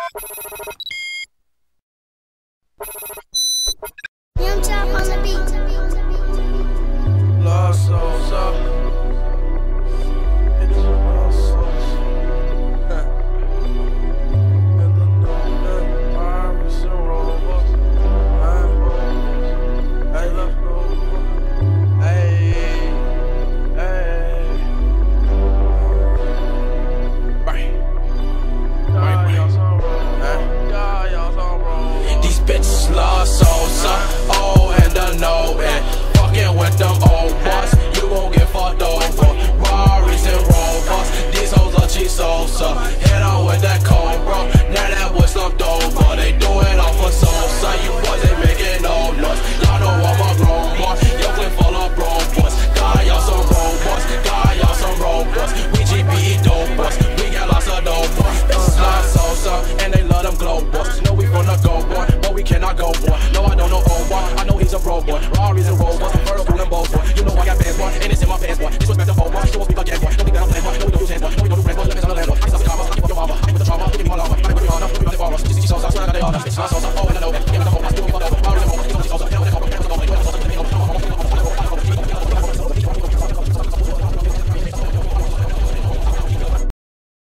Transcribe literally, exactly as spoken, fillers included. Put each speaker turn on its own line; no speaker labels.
Young Chop on the beat.
La sosa. It's la sosa. And the new Iris and Rover. Hey, let's go. Hey, hey. Right. Right, y'all some roll. Y'all some roll. These bitches love sosa. Oh, and the no, and fucking with them old boys. You gon' get fucked over. Rarries and Rovers. These hoes are cheap sosa. Hit on with that cold, bro. Now that boy slumped over. They do it off for sosa. You boys ain't making no noise. Y'all know I'm a grown boy. Yo, clip full of bro boys. God, y'all some robots. God, y'all some robots. We G B E dope boys. We got lots of dope boys. This is La Sosa, and they love them glow boys. Know we from the go boy, but we cannot go boy. No, I don't know old boy. I know he's a pro boy. Rarries and Rovers. Vertical and both boy. You know I got bands boy, and it's in my pants boy. This was meant to hold boy. Show us we again boy. Don't think that I'm playing boy. No, we don't use hands boy. No, we don't